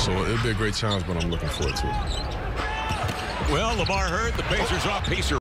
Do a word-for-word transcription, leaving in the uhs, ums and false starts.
So it'll be a great challenge, but I'm looking forward to it. Well, Lamar heard the Pacers off pacer.